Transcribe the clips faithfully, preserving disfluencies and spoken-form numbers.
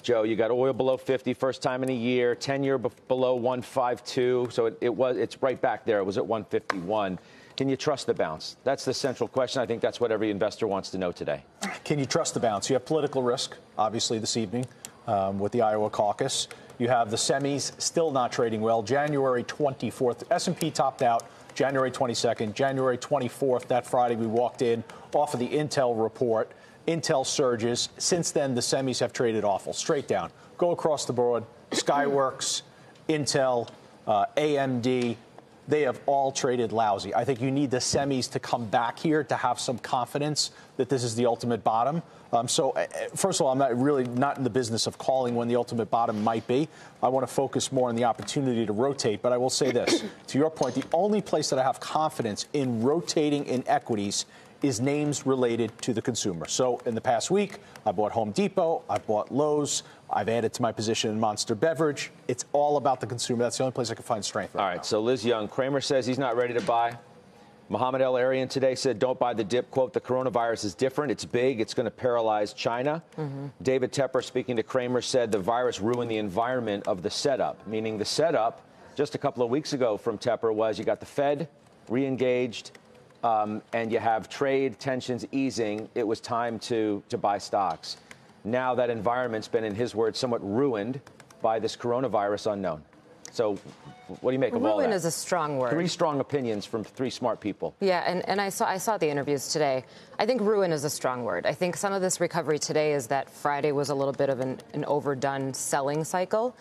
Joe. You got oil below fifty, first time in a year, ten-year b- below one fifty-two. So it, it was, it's right back there. It was at one fifty-one. Can you trust the bounce? That's the central question. I think that's what every investor wants to know today. Can you trust the bounce? You have political risk, obviously, this evening um, with the Iowa caucus. You have the semis still not trading well. January twenty-fourth, S and P topped out January twenty-second. January twenty-fourth, that Friday, we walked in off of the Intel report. Intel surges. Since then, the semis have traded awful, straight down. Go across the board. Skyworks, Intel, uh, A M D, they have all traded lousy. I think you need the semis to come back here to have some confidence that this is the ultimate bottom. Um, so, uh, first of all, I'm not really not in the business of calling when the ultimate bottom might be. I want to focus more on the opportunity to rotate. But I will say this. To your point, the only place that I have confidence in rotating in equities is names related to the consumer. So in the past week, I bought Home Depot, I bought Lowe's, I've added to my position in Monster Beverage. It's all about the consumer. That's the only place I can find strength right All right, now. so Liz Young, Kramer says he's not ready to buy. Mohamed El-Arian today said, don't buy the dip. Quote, the coronavirus is different. It's big. It's going to paralyze China. Mm-hmm. David Tepper, speaking to Kramer, said the virus ruined the environment of the setup, meaning the setup just a couple of weeks ago from Tepper was you got the Fed re-engaged, um, and you have trade tensions easing. It was time to, to buy stocks. Now that environment's been, in his words, somewhat ruined by this coronavirus unknown. So what do you make of all that? Ruin is a strong word. Three strong opinions from three smart people. Yeah, and, and I saw I saw the interviews today. I think ruin is a strong word. I think some of this recovery today is that Friday was a little bit of an, an overdone selling cycle.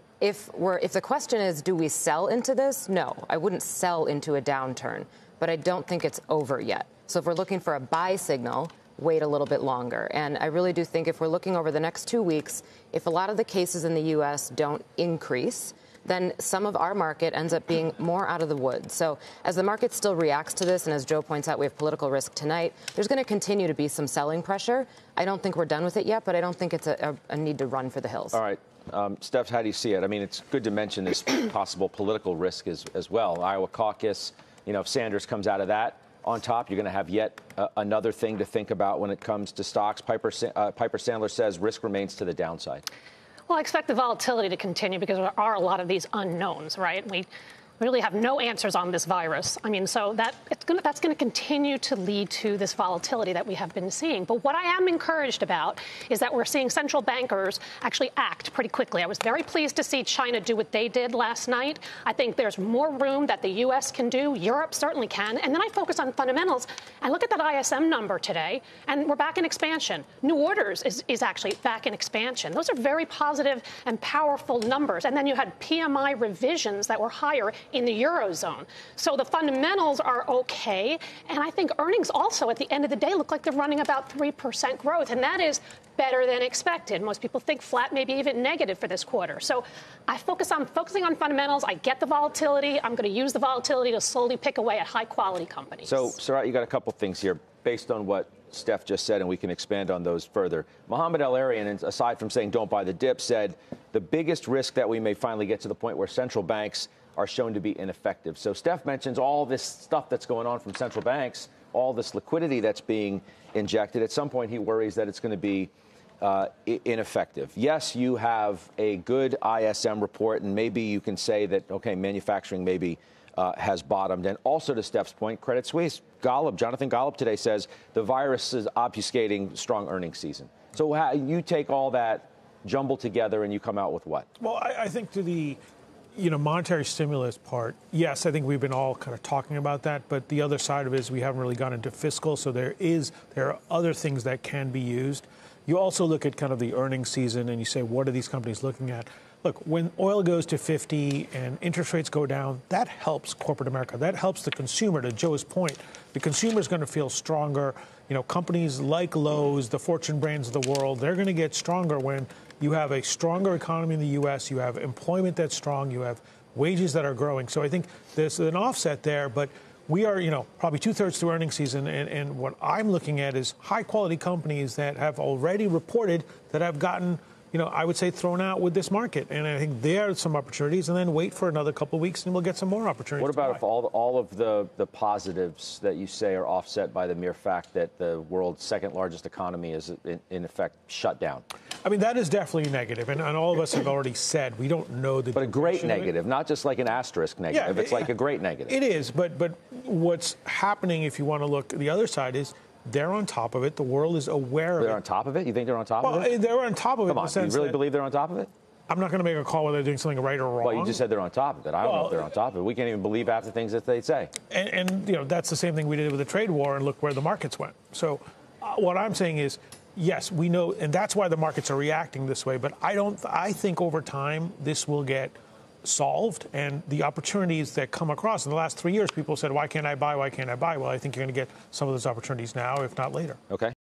If we're if the question is, do we sell into this? No, I wouldn't sell into a downturn, but I don't think it's over yet. So if we're looking for a buy signal, wait a little bit longer. And I really do think if we're looking over the next two weeks, if a lot of the cases in the U S don't increase, then some of our market ends up being more out of the woods. So as the market still reacts to this, and as Joe points out, we have political risk tonight, there's going to continue to be some selling pressure. I don't think we're done with it yet, but I don't think it's a, a, a need to run for the hills. All right. Um, Steph, how do you see it? I mean, it's good to mention this possible political risk as, as well. Iowa caucus, you know, if Sanders comes out of that on top, you're going to have yet uh, another thing to think about when it comes to stocks. Piper, uh, Piper Sandler says risk remains to the downside. Well, I expect the volatility to continue because there are a lot of these unknowns, right? We really have no answers on this virus. I mean, so that it's gonna, that's going to continue to lead to this volatility that we have been seeing. But what I am encouraged about is that we're seeing central bankers actually act pretty quickly. I was very pleased to see China do what they did last night. I think there's more room that the U S can do. Europe certainly can. And then I focus on fundamentals. I look at that I S M number today, and we're back in expansion. New orders is, is actually back in expansion. Those are very positive and powerful numbers. And then you had P M I revisions that were higher in the Eurozone. So the fundamentals are okay. And I think earnings also at the end of the day look like they're running about three percent growth. And that is better than expected. Most people think flat, maybe even negative for this quarter. So I focus on focusing on fundamentals. I get the volatility. I'm going to use the volatility to slowly pick away at high quality companies. So, Sarat, you got a couple things here based on what Steph just said, and we can expand on those further. Mohamed El-Arian, aside from saying don't buy the dip, said the biggest risk that we may finally get to the point where central banks are shown to be ineffective. So Steph mentions all this stuff that's going on from central banks, all this liquidity that's being injected. At some point, he worries that it's going to be uh, ineffective. Yes, you have a good I S M report, and maybe you can say that, okay, manufacturing maybe uh, has bottomed. And also to Steph's point, Credit Suisse, Golub, Jonathan Golub today says the virus is obfuscating strong earnings season. So how, you take all that jumble together and you come out with what? Well, I, I think to the you know, monetary stimulus part, yes, I think we've been all kind of talking about that. But the other side of it is we haven't really gone into fiscal. So there is there are other things that can be used. You also look at kind of the earnings season and you say, what are these companies looking at? Look, when oil goes to fifty and interest rates go down, that helps corporate America. That helps the consumer. To Joe's point, the consumer is going to feel stronger. You know, companies like Lowe's, the Fortune brands of the world, they're going to get stronger when you have a stronger economy in the U S, you have employment that's strong, you have wages that are growing. So I think there's an offset there, but we are, you know, probably two-thirds through earnings season, and, and what I'm looking at is high-quality companies that have already reported that have gotten you know, I would say thrown out with this market. And I think there are some opportunities, and then wait for another couple of weeks and we'll get some more opportunities. What about to buy. if all, all of the, the positives that you say are offset by the mere fact that the world's second largest economy is, in, in effect, shut down? I mean, that is definitely negative, and, and all of us have already said we don't know the. But a great duration of it. negative, not just like an asterisk negative. Yeah, it's like a great negative. It is, but but what's happening, if you want to look at the other side, is they're on top of it. The world is aware of They're it. on top of it? You think they're on top Well, of it? they're on top of it. Come in on, the sense do you really that believe they're on top of it? I'm not going to make a call whether they're doing something right or wrong. Well, you just said they're on top of it. I don't know Well, if they're on top of it. We can't even believe half the things that they say. And, and you know, that's the same thing we did with the trade war, and look where the markets went. So uh, what I'm saying is, yes, we know, and that's why the markets are reacting this way. But I don't. I think over time this will get solved, and the opportunities that come across in the last three years, people said, "Why can't I buy? Why can't I buy?" Well, I think you're going to get some of those opportunities now, if not later. Okay.